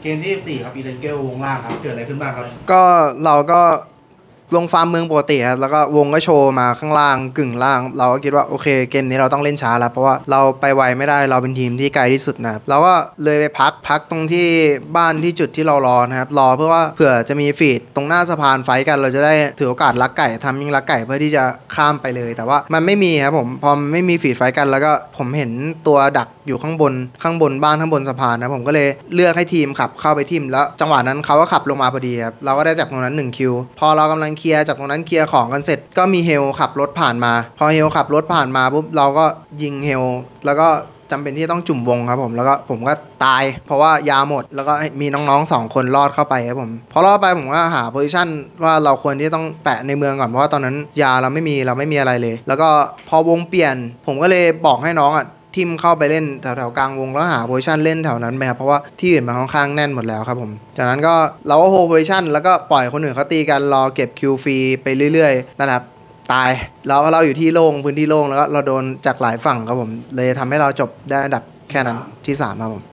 เกมที่4ครับอีเดนเกลวงล่างครับเกิดอะไรขึ้นบ้างครับก็เราก็ลงฟาร์มเมืองปกติครับแล้วก็วงก็โชว์มาข้างล่างกึ่งล่างเราก็คิดว่าโอเคเกมนี้เราต้องเล่นช้าแล้วเพราะว่าเราไปไวไม่ได้เราเป็นทีมที่ไกลที่สุดนะครับเราก็เลยไปพักตรงที่บ้านที่จุดที่เรารอนะครับรอเพื่อว่าเผื่อจะมีฟีดตรงหน้าสะพานไฟกันเราจะได้ถือโอกาสลักไก่ทำยิงลักไก่เพื่อที่จะข้ามไปเลยแต่ว่ามันไม่มีครับผมพอไม่มีฟีดไฟกันแล้วก็ผมเห็นตัวดักอยู่ข้างบนบ้านข้างบนสะพานนะผมก็เลยเลือกให้ทีมขับเข้าไปทิมแล้วจังหวะนั้นเขาก็ขับลงมาพอดีครับเราก็ได้จากตรงนั้น1คิวพอเรากำลังเคลียร์จากตรงนั้นเคลียร์ของกันเสร็จก็มีเฮลขับรถผ่านมาพอเฮลขับรถผ่านมาปุ๊บเราก็ยิงเฮลแล้วก็จำเป็นที่ต้องจุ่มวงครับผมแล้วก็ผมก็ตายเพราะว่ายาหมดแล้วก็มีน้องๆ2คนรอดเข้าไปครับผมพอรอดไปผมก็หาโพซิชันว่าเราควรที่ต้องแปะในเมืองก่อนเพราะว่าตอนนั้นยาเราไม่มีอะไรเลยแล้วก็พอวงเปลี่ยนผมก็เลยบอกให้น้องทิมเข้าไปเล่นแถวๆกลางวงแล้วหาโพซิชันเล่นแถวนั้นไปครับเพราะว่าที่อื่นมันค่อนข้างแน่นหมดแล้วครับผมจากนั้นก็เราก็โฮโพซิชันแล้วก็ปล่อยคนอื่นเขาตีกันรอเก็บคิวฟรีไปเรื่อยๆนะครับตายเราอยู่ที่โล่งพื้นที่โล่งแล้วก็เราโดนจากหลายฝั่งครับผมเลยทำให้เราจบได้อันดับแค่นั้นที่3ครับผม